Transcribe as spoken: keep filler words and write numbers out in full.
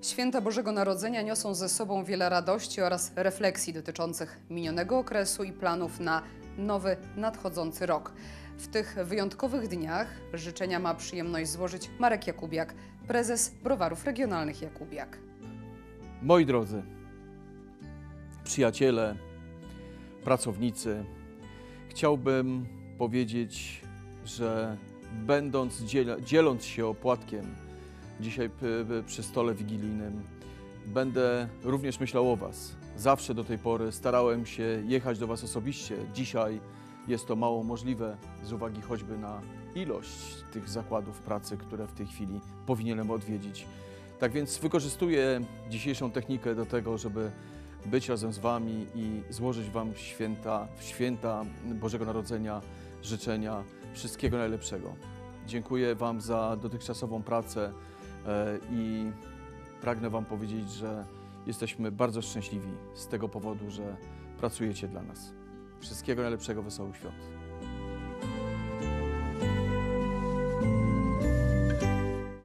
Święta Bożego Narodzenia niosą ze sobą wiele radości oraz refleksji dotyczących minionego okresu i planów na nowy, nadchodzący rok. W tych wyjątkowych dniach życzenia ma przyjemność złożyć Marek Jakubiak, prezes Browarów Regionalnych Jakubiak. Moi drodzy, przyjaciele, pracownicy, chciałbym powiedzieć, że będąc, dzieląc się opłatkiem dzisiaj przy stole wigilijnym, będę również myślał o Was. Zawsze do tej pory starałem się jechać do Was osobiście. Dzisiaj jest to mało możliwe z uwagi choćby na ilość tych zakładów pracy, które w tej chwili powinienem odwiedzić. Tak więc wykorzystuję dzisiejszą technikę do tego, żeby być razem z Wami i złożyć Wam święta, święta Bożego Narodzenia, życzenia, wszystkiego najlepszego. Dziękuję Wam za dotychczasową pracę i pragnę Wam powiedzieć, że jesteśmy bardzo szczęśliwi z tego powodu, że pracujecie dla nas. Wszystkiego najlepszego, wesołych świąt.